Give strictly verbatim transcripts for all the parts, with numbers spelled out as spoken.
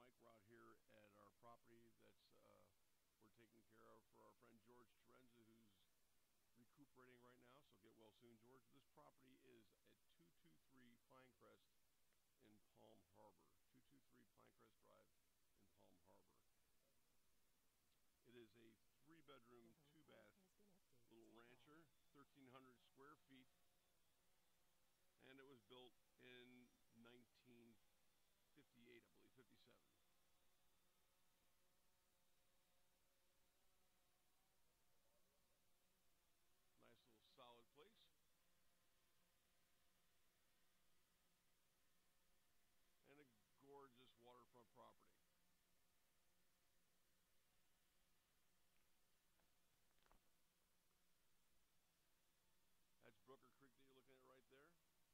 Mike. We're out here at our property that's uh, we're taking care of for our friend George Terenza, who's recuperating right now, so get well soon, George. This property is at two two three Pinecrest in Palm Harbor. two two three Pinecrest Drive in Palm Harbor. It is a three-bedroom, two-bath little rancher, thirteen hundred square feet, and it was built in nineteen fifty-eight, I believe, fifty-seven. Nice little solid place. And a gorgeous waterfront property. That's Brooker Creek that you're looking at right there.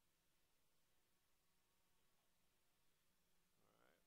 All right.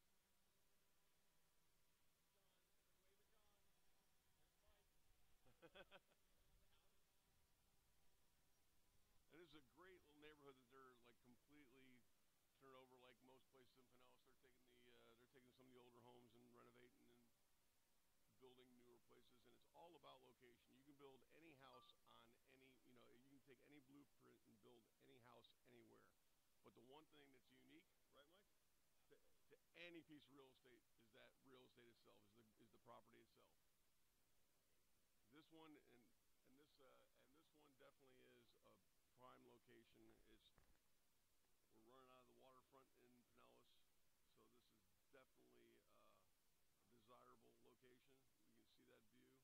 And it's a great little neighborhood that they're like completely turned over, like most places in Pinellas. They're taking the uh, they're taking some of the older homes and renovating and building newer places, and it's all about location. You can build any house on any, you know, you can take any blueprint and build any house anywhere. But the one thing that's unique, right, Mike, to, to any piece of real estate is that real estate itself, is the is the property itself. This one and and this uh, and this one definitely is a prime location. It's we're running out of the waterfront in Pinellas, so this is definitely uh, a desirable location. You can see that view.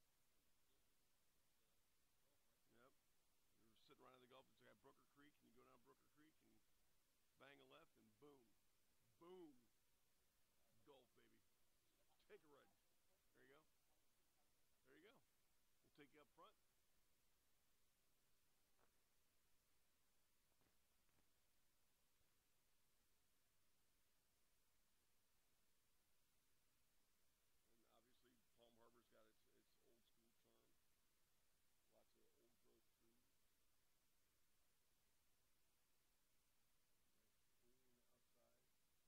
Yep. You're sitting right on the Gulf. It's got Brooker Creek, and you go down Brooker Creek and bang a left, and boom, boom, Gulf, baby. Take a ride. There you go. There you go. We'll take you up front. And obviously, Palm Harbor's got its its old school charm. Lots of old growth trees. Nice clean outside.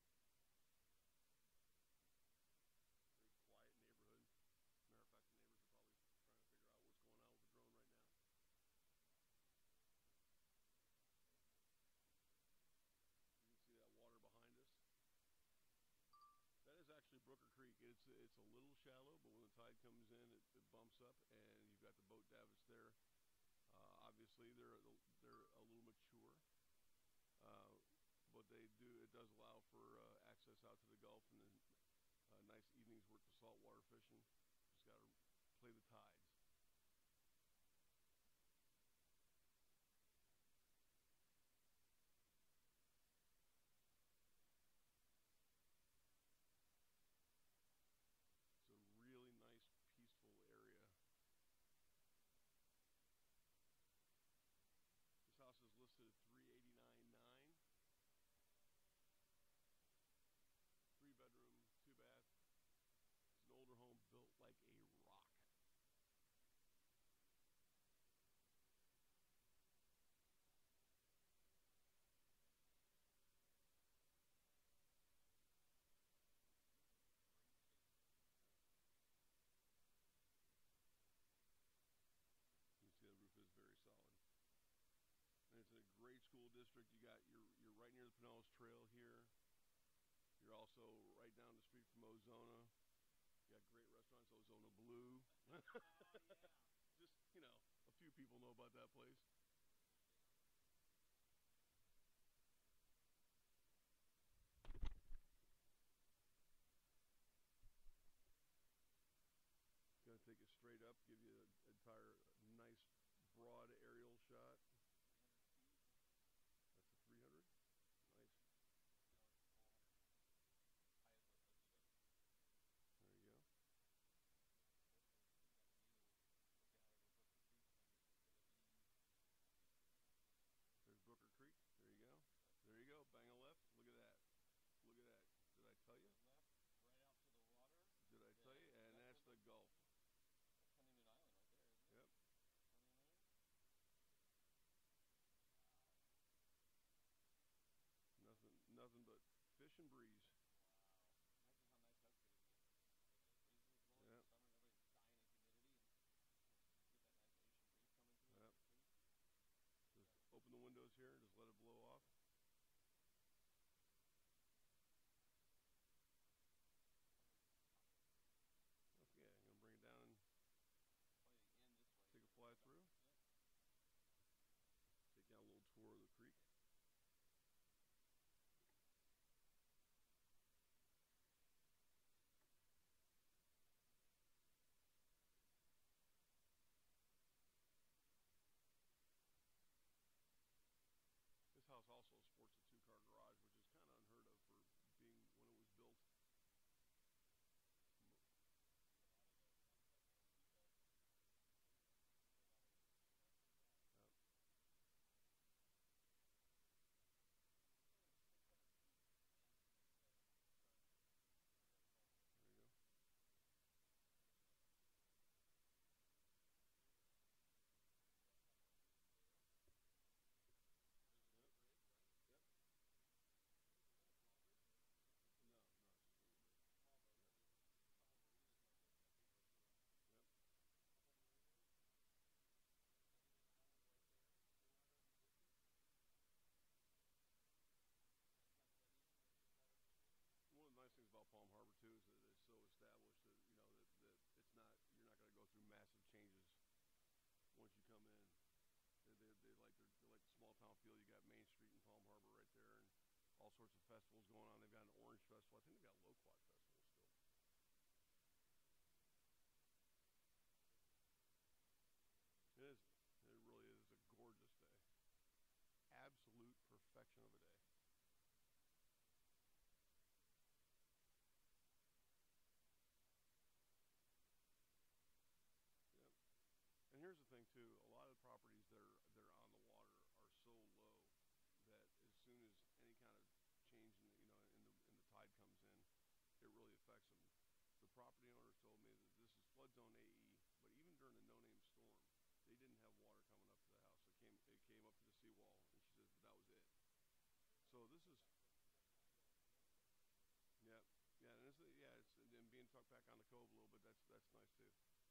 Very quiet neighborhood. Matter of fact, the neighbors are probably trying to figure out what's going on with the drone right now. You can see that water behind us. That is actually Brooker Creek. It's it's a little shallow, but when the tide comes in, it, it bumps up, and you've got the boat davits there. Uh, obviously, they're they're a little mature, uh, but they do it does allow for uh, access out to the Gulf and then uh, nice evenings worth of saltwater fishing. Just got to play the tides. It's a really nice, peaceful area. This house is listed at three eighty-nine nine. Three bedroom, two bath. It's an older home built like a rock. You can see the roof is very solid. And it's in a great school district. You got you're you're right near the Pinellas Trail here. You're also right down the street from Ozona. You got great restaurants, Ozona Blue. Oh, yeah. Just, you know, a few people know about that place. Gonna take it straight up, give you an entire nice broad aerial shot. That's a three hundred. Nice. There you go. There's Brooker Creek. There you go. There you go. Bang a left. Look at that. Look at that. Did I tell you? Left, right out to the water. Did I tell you? And that's the Gulf. That's Honeymoon Island right there, isn't it? Yep. Honeymoon. Nothing, nothing but fish and breeze. Wow. Imagine how nice massive changes once you come in. They, they, they like they're, they're like the small town feel. You got Main Street and Palm Harbor right there, and all sorts of festivals going on. They've got an Orange Festival. I think they've got a Loquat Festival still. It is. It really is a gorgeous day. Absolute perfection of a day. Yep. And here's the thing too. A lot of the properties that are that are on the water are so low that as soon as any kind of change in the, you know in the in the tide comes in, it really affects them. The property owners told me that this is flood zone A E, but even during the no-name storm, they didn't have water coming up to the house. It came it came up to the seawall, and she says, but that was it. So this is yeah yeah and this is, yeah it's and being tucked back on the cove a little bit. That's that's nice too.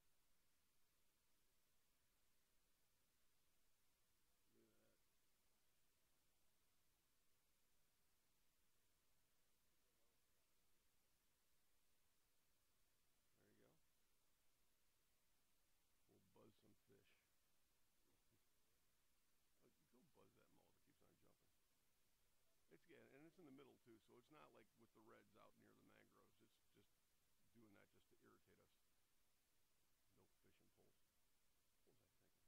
Look at that. There you go. We'll buzz some fish. Oh, you go buzz that mullet. It keeps on jumping. It's yeah, and it's in the middle too, so it's not like with the reds out near the mangroves. It's just doing that just to irritate us. No fishing poles. What was I thinking?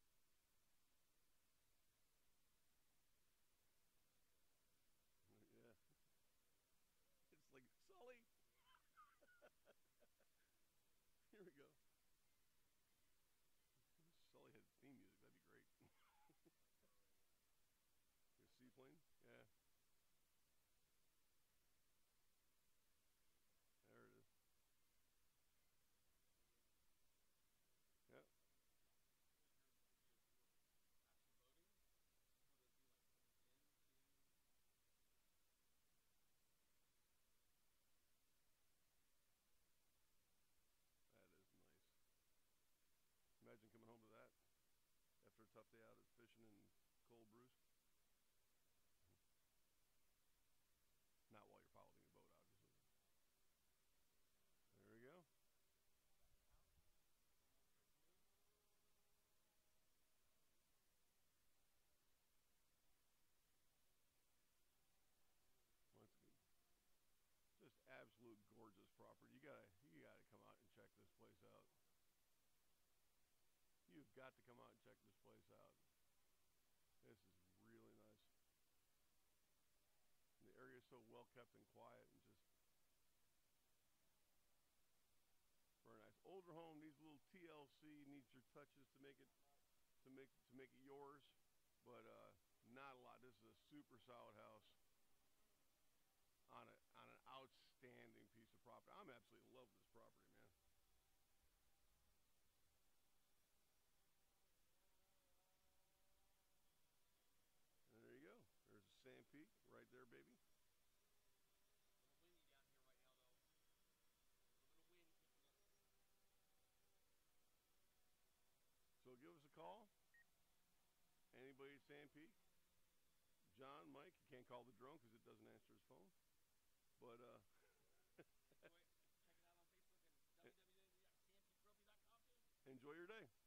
Yeah, it's like Sully. Here we go. Sully had theme music. That'd be great. A seaplane. Yeah, there it is. Yeah, that is nice. Imagine coming home to that after a tough day out of fishing and cold brews. Not while you're piloting a boat, obviously. There we go. Well, it's just absolute gorgeous property. You gotta you gotta come out and check this place out. You've got to come out and check this place out. This is really nice. And the area is so well kept and quiet and just very nice. Older home needs a little T L C, needs your touches to make it to make to make it yours, but uh, not a lot. This is a super solid house on a on an outstanding piece of property. I'm absolutely in love with this property, man. And there you go. There's a SandPeak right there, baby. So give us a call. Anybody at SandPeak? John, Mike. You can't call the drone because it doesn't answer his phone. But uh, enjoy your day.